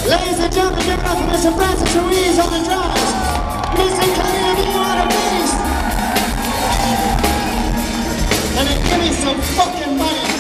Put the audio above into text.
Ladies and gentlemen, give it up for Mr. Francis Ruiz on the drums. Mr. Cunningham, you on the bass. And then give me some fucking money.